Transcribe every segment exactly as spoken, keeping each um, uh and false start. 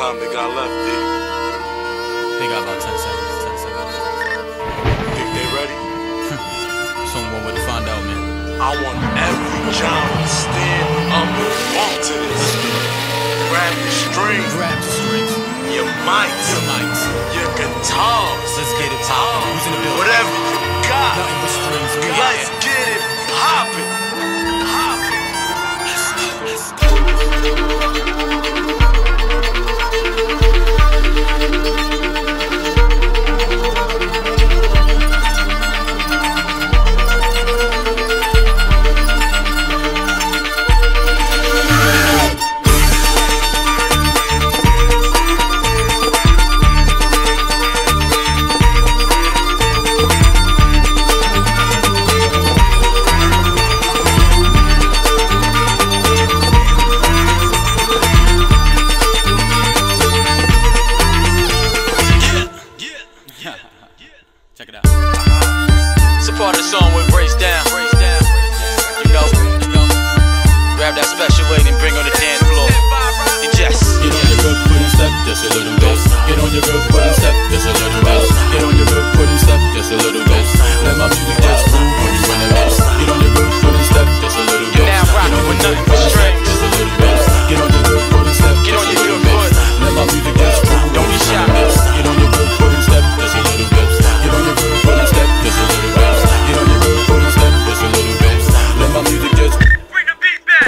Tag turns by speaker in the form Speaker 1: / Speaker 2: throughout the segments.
Speaker 1: time they got left, D?
Speaker 2: They got about ten seconds. ten seconds.
Speaker 1: Think they ready?
Speaker 2: Someone would find out, man.
Speaker 1: I want every John to stand up and bump to this. Grab your strings.
Speaker 2: Grab the strings.
Speaker 1: Your mics.
Speaker 2: Your mics.
Speaker 1: Your guitars.
Speaker 2: Let's get it poppin'. Who's in the building?
Speaker 1: Whatever you got.
Speaker 2: Nothing but strings. We
Speaker 1: Let's
Speaker 2: out.
Speaker 1: get it poppin'. Poppin'.
Speaker 2: Let's go. Let's go. Check it out.
Speaker 3: It's a part of the song where it breaks down. You know, grab that special lady and bring her to the dance floor. And just
Speaker 4: get on your good foot and step just a little bit. Get on your good foot and step just a little bit. Get on your good foot and step just a little bit. Let my music just move when you in the mix. Get on your good foot and step just a little bit.
Speaker 3: Now rockin' with nothing but strings.
Speaker 4: Just a little bit. Get on your good foot and step.
Speaker 3: Get on your good foot.
Speaker 4: Let my music just move.
Speaker 3: Don't be shy.
Speaker 4: Get on your good foot and step just a little bit. Get on your good foot and step just a little bit. Get on your good foot and step just a little bit. Let my music just
Speaker 1: Bring the beat back.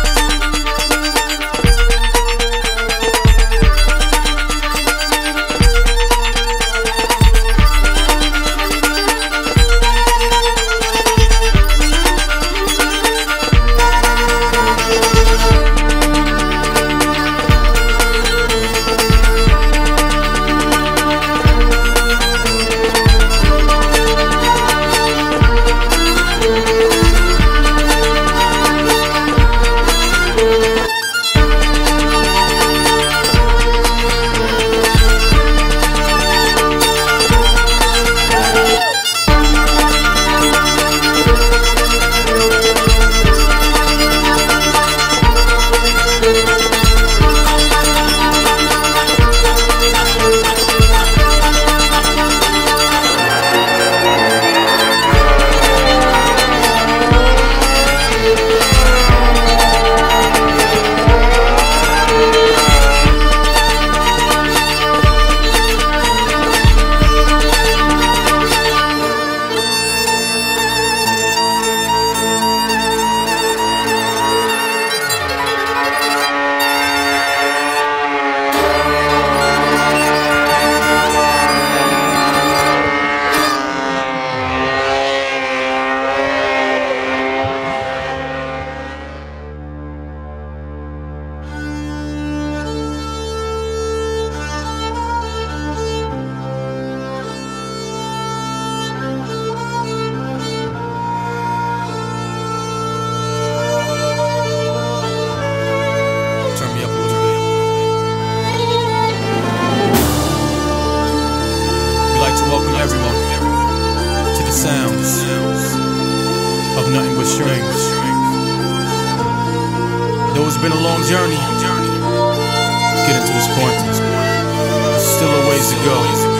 Speaker 2: Welcome everyone to the sounds of nothing but strings. Though it's been a long journey getting to this point, there's still a ways to go.